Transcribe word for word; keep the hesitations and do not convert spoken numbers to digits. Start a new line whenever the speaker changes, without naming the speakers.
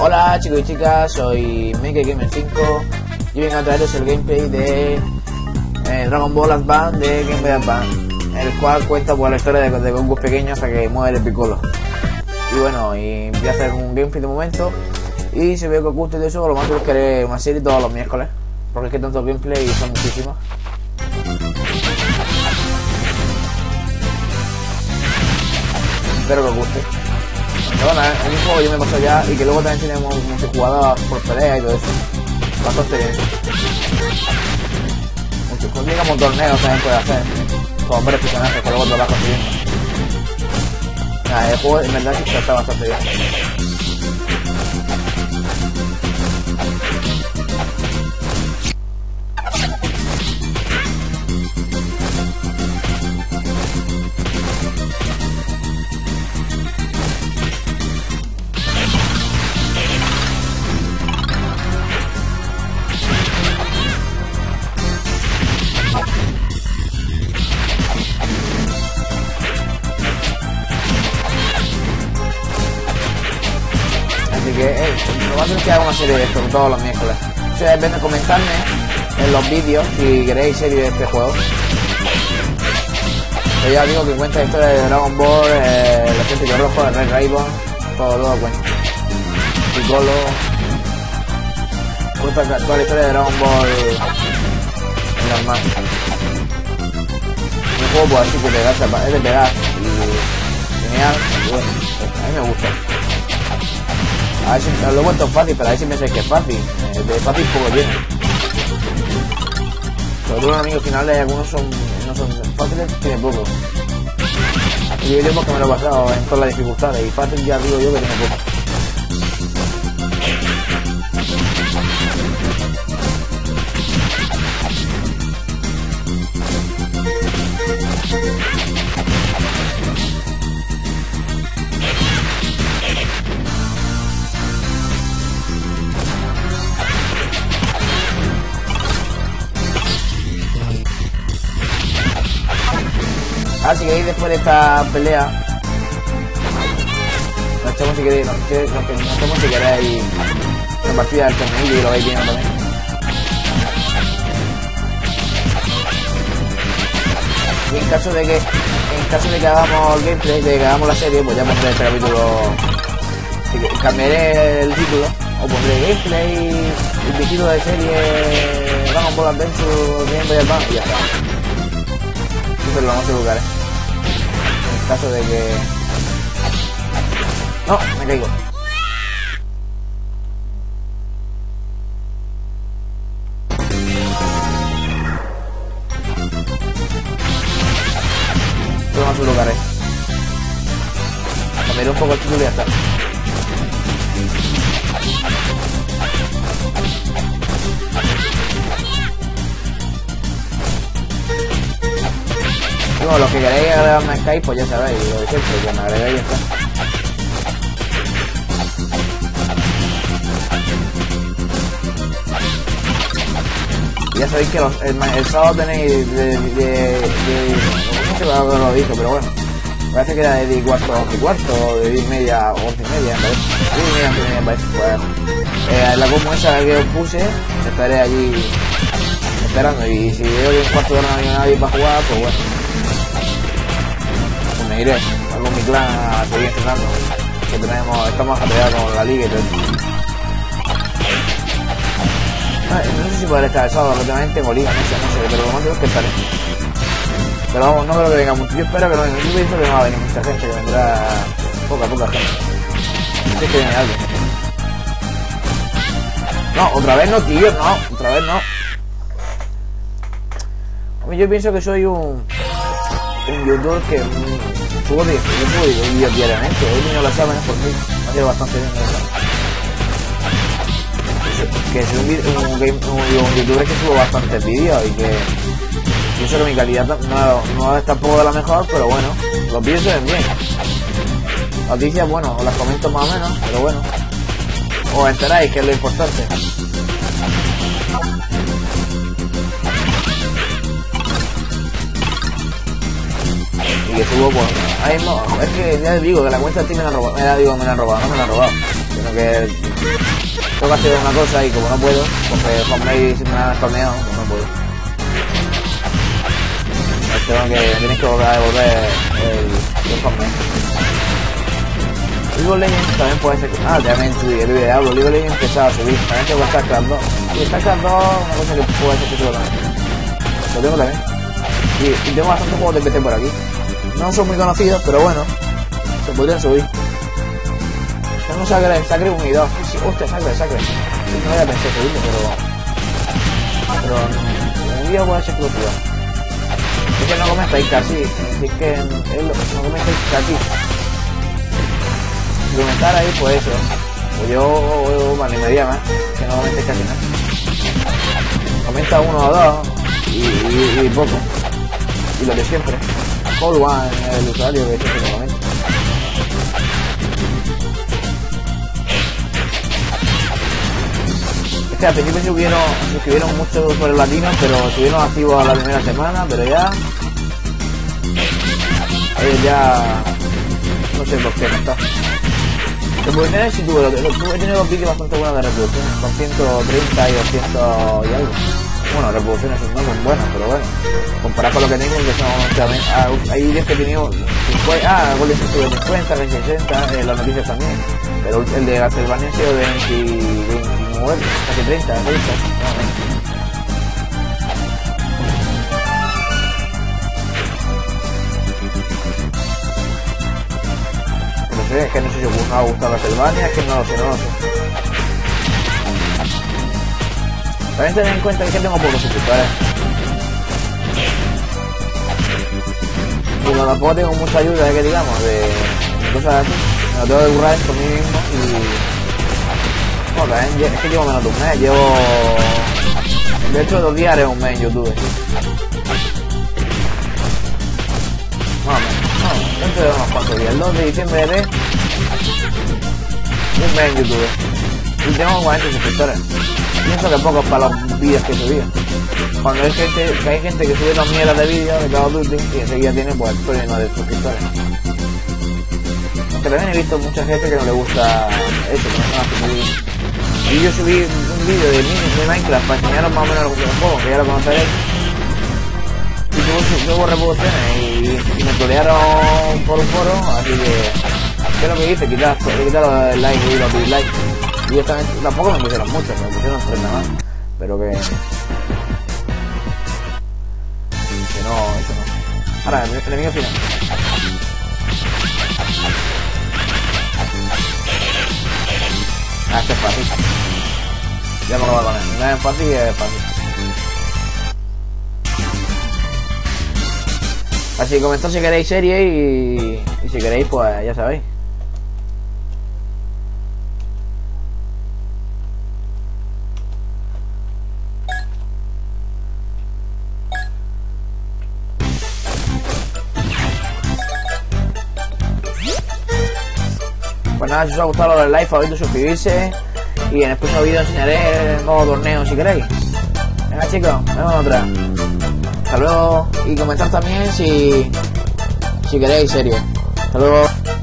Hola chicos y chicas, soy MakeGamer cinco y vengo a traeros el gameplay de eh, Dragon Ball Advance de Game Boy Advance, el cual cuenta por la historia de, de Goku pequeño hasta que muere Piccolo. Y bueno, y voy a hacer un gameplay de momento, y si veo que os gusta y de eso, lo más que haré una serie todos los miércoles, porque es que tantos gameplays son muchísimos. Espero que os guste. Pero bueno, en un juego yo me paso ya, y que luego también tenemos multijugador por pelea y todo eso. Bastante bien. Multijugador, digamos torneos también puede hacer, con varios personajes que luego te lo vas consiguiendo. Nah, el juego en verdad sí está bastante bien. Así que, eh, lo más es que haga una serie de esto todos los miércoles. O sea, en vez de comentarme en los vídeos si queréis serie de este juego. Pero ya digo que cuenta la historia de Dragon Ball, eh, el Ejército Rojo, el Red Raven, todo, todo cuenta. Piccolo. Cuenta toda la historia de Dragon Ball en las manos. Un juego pues así que pegar, es de pegar y genial, y bueno, a mí me gusta. A ver si lo he vuelto fácil, pero a ver si pensáis que es fácil. Eh, de fácil poco tiene. Sobre todo los amigos finales, algunos son, no son fáciles, tiene poco. Y digo yo porque me lo he pasado en todas las dificultades, y fácil ya digo yo que tiene poco. Así que ahí después de esta pelea nos echamos si queréis, nos echamos si queréis una partida del torneo y lo veis bien también. Y en caso de que en caso de que hagamos el gameplay, de que hagamos la serie, pues ya pondré este capítulo, cambiaré el título o pondré gameplay, el título de serie Dragon Ball Adventure Game Boy Advance y ya está. Eso lo vamos a buscar, ¿eh? En caso de que... No, me caigo. Lo vamos a buscar, ¿eh? Cambiaré un poco el título y ya está. Bueno, los que queréis agregarme a Skype, pues ya sabéis, lo de siempre, que me agregáis y ya está. Y ya sabéis que los, el, el sábado tenéis de... de, de, de no sé cuándo lo dije, pero bueno. Parece que era de diez y cuarto a once y cuarto, de diez y media a once y media, me parece. diez y media a once y media, me parece. Pues, eh, en la común esa que os puse, estaré allí esperando. Y si veo que en cuarto de hora no hay nadie para jugar, pues bueno. Me iré con mi clan a seguir entrenando, que tenemos, estamos a pelear con la liga y todo eso. No, no sé si podré estar el sábado relativamente con liga, no sé, no sé, pero lo más seguro es que estaré. Pero vamos, no creo que venga mucho, yo espero que no venga, yo pienso que no va a venir mucha gente, que vendrá poca, poca gente. No sé si viene alguien. No, otra vez no, tío, no, otra vez no. Hombre, yo pienso que soy un, un youtuber que... Subo vídeos, yo subo vídeos diariamente, hoy he tenido los exámenes por mí, me ha sido bastante bien eso. Que soy un, un, game, un, un youtuber que subo bastantes vídeos y que pienso que mi calidad no, no es tampoco de la mejor, pero bueno, los vídeos se ven bien. Noticias, bueno, os las comento más o menos, pero bueno, os enteráis, que es lo importante. Y que subo, pues, ahí no, es que ya digo que la cuenta de ti me la han robado, me la digo, me la han robado, no me la han robado. sino que tengo que hacer una cosa y como no puedo, porque Homemade me han spameado, pues no puedo. Pues tengo que, me tenéis que volver a devolver el, el Homemade. League of Legends también puede ser... Ah, también subí el video de algo. League of Legends empezaba a subir. También tengo StarCraft dos. Y StarCraft dos una cosa que puede ser que suba también. Lo tengo también. Y, y tengo bastantes juegos de P C por aquí. No son muy conocidos, pero bueno. Se podrían subir. Tengo Sacre, Sacre uno y dos. Sí, hostia, Sacre, Sacre. Sí, no había pensado subirlo, pero... Pero... Un día puede ser que lo suba. Es que no comentáis casi. Es que es lo, no comentáis casi. Si comentar ahí, pues eso. Pues yo, me animaría más. Que no comentéis casi nada. Comenta uno o dos. Y, y, y poco. Y lo de siempre. Whole One, el usuario que siempre me comenta. Es que al principio se subieron, se suscribieron muchos usuarios latinos, pero estuvieron activos a la primera semana, pero ya... Ahí ya... No sé por qué no está. Reproducciones sí tuve, tuve tenido dos vídeos bastante buenos de reproducciones, con ciento treinta y doscientos y algo. Bueno, reproducciones no son buenas, pero bueno, comparado con lo que tengo, que son, ah, hay vídeos que he tenido cincuenta, ah, Golden sube cincuenta, sesenta, eh, las noticias también, pero el de Castlevania ha sido de veintinueve, casi treinta, treinta, no, no sé, es que no sé si os ha gustado Castlevania, es que no lo sé, no lo sé. También tened en cuenta que tengo pocos suscriptores. Y no, tampoco tengo mucha ayuda, que digamos, de, de cosas así. Me lo tengo que currar por mí mismo y... Bueno, también es que llevo menos de un mes, llevo... De hecho, dos días haré un mes en YouTube. Bueno, no, dentro de unos cuantos días. El dos de diciembre haré un mes en YouTube. Y tengo cuarenta suscriptores. Pienso que pocos para los vídeos que subía. Cuando hay gente, que hay gente que sube dos mierdas de vídeos de Call of Duty y enseguida tiene pues el pleno de suscriptores. Aunque también he visto mucha gente que no le gusta eso, que no son así vídeos. Y yo subí un vídeo de, de Minecraft para enseñaros más o menos el juego, que ya lo conoceréis. Y tuvo, tuvo reproducciones y, y me trolearon por un foro, así que... ¿Qué es lo que hice? Quitar, quitar el like y los dislikes. Y esta vez tampoco me pusieron mucho, me pusieron tres nada más. Pero que... Que no, eso no. Ahora, el enemigo final. Ah, este es fácil. Ya me lo voy a poner. No es fácil, es fácil. Así que comentad si queréis serie y... Y si queréis, pues ya sabéis. Pues nada, si os ha gustado lo del like, favorito, suscribirse. Y en el próximo vídeo enseñaré el nuevo torneo si queréis. Venga chicos, nos vemos en otra. Hasta luego. Y comentar también si, si queréis serie. Hasta luego.